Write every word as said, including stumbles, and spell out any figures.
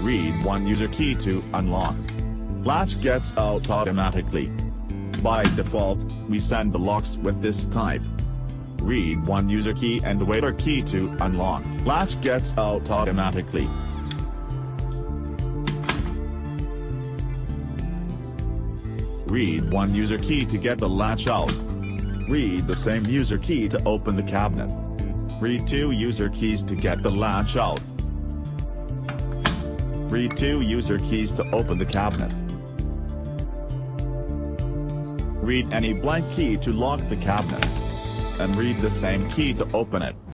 Read one user key to unlock. Latch gets out automatically. By default, we send the locks with this type. Read one user key and waiter key to unlock. Latch gets out automatically. Read one user key to get the latch out. Read the same user key to open the cabinet. Read two user keys to get the latch out. Read two user keys to open the cabinet. Read any blank key to lock the cabinet. And read the same key to open it.